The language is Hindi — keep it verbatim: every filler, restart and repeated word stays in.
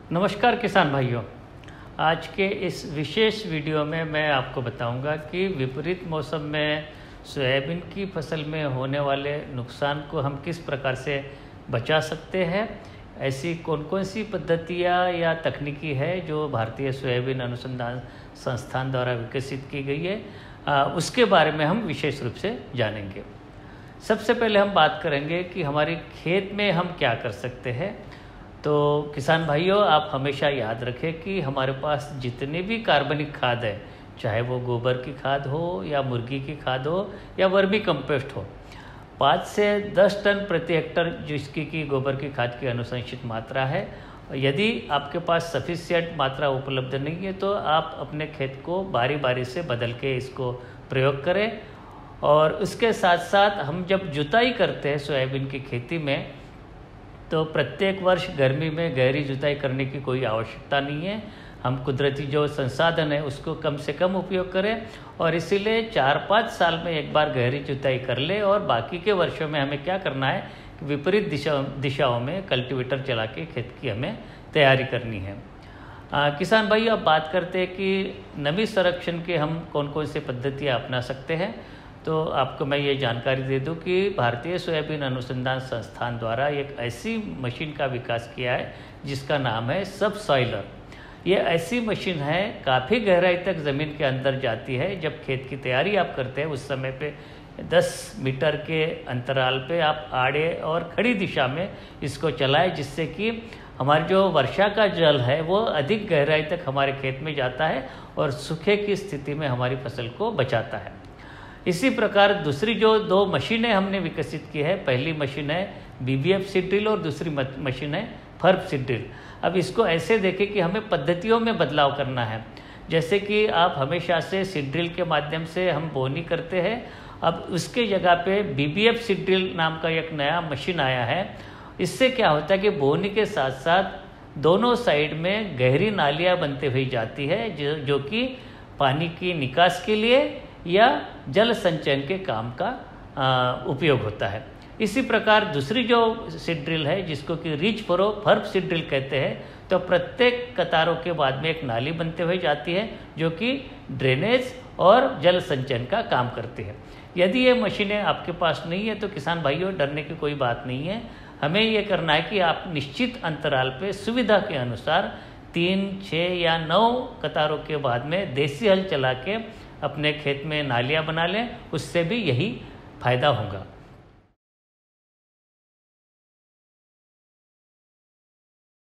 नमस्कार किसान भाइयों। आज के इस विशेष वीडियो में मैं आपको बताऊंगा कि विपरीत मौसम में सोयाबीन की फसल में होने वाले नुकसान को हम किस प्रकार से बचा सकते हैं। ऐसी कौन कौन सी पद्धतियाँ या तकनीकी है जो भारतीय सोयाबीन अनुसंधान संस्थान द्वारा विकसित की गई है, आ, उसके बारे में हम विशेष रूप से जानेंगे। सबसे पहले हम बात करेंगे कि हमारे खेत में हम क्या कर सकते हैं। तो किसान भाइयों, आप हमेशा याद रखें कि हमारे पास जितनी भी कार्बनिक खाद है, चाहे वो गोबर की खाद हो या मुर्गी की खाद हो या वर्मी कंपोस्ट हो, पाँच से दस टन प्रति हेक्टर जिसकी की गोबर की खाद की अनुशंसित मात्रा है। यदि आपके पास सफिशिएंट मात्रा उपलब्ध नहीं है तो आप अपने खेत को बारी बारी से बदल के इसको प्रयोग करें। और उसके साथ साथ हम जब जुताई करते हैं सोयाबीन की खेती में, तो प्रत्येक वर्ष गर्मी में गहरी जुताई करने की कोई आवश्यकता नहीं है। हम कुदरती जो संसाधन है उसको कम से कम उपयोग करें और इसीलिए चार पाँच साल में एक बार गहरी जुताई कर ले और बाकी के वर्षों में हमें क्या करना है कि विपरीत दिशा दिशाओं में कल्टीवेटर चला के खेत की हमें तैयारी करनी है। आ, किसान भाई, अब बात करते हैं कि नमी संरक्षण के हम कौन कौन से पद्धतियाँ अपना सकते हैं। तो आपको मैं ये जानकारी दे दूं कि भारतीय सोयाबीन अनुसंधान संस्थान द्वारा एक ऐसी मशीन का विकास किया है जिसका नाम है सब सॉइलर। ये ऐसी मशीन है, काफ़ी गहराई तक ज़मीन के अंदर जाती है। जब खेत की तैयारी आप करते हैं उस समय पे दस मीटर के अंतराल पे आप आड़े और खड़ी दिशा में इसको चलाएं, जिससे कि हमारी जो वर्षा का जल है वो अधिक गहराई तक हमारे खेत में जाता है और सूखे की स्थिति में हमारी फसल को बचाता है। इसी प्रकार दूसरी जो दो मशीनें हमने विकसित की है, पहली मशीन है B B F seed drill और दूसरी मशीन है फर्प सीड ड्रिल। अब इसको ऐसे देखें कि हमें पद्धतियों में बदलाव करना है। जैसे कि आप हमेशा से सीड ड्रिल के माध्यम से हम बोनी करते हैं, अब उसके जगह पे B B F seed drill नाम का एक नया मशीन आया है। इससे क्या होता है कि बोनी के साथ साथ दोनों साइड में गहरी नालियाँ बनते हुई जाती है, जो जो कि पानी की निकास के लिए या जल संचयन के काम का आ, उपयोग होता है। इसी प्रकार दूसरी जो सीड ड्रिल है जिसको कि रीच फरो फर्प सीड ड्रिल कहते हैं, तो प्रत्येक कतारों के बाद में एक नाली बनते हुए जाती है जो कि ड्रेनेज और जल संचयन का काम करती है। यदि ये मशीनें आपके पास नहीं है तो किसान भाइयों, डरने की कोई बात नहीं है। हमें ये करना है कि आप निश्चित अंतराल पे सुविधा के अनुसार तीन छः या नौ कतारों के बाद में देसी हल चला के अपने खेत में नालियाँ बना लें, उससे भी यही फायदा होगा।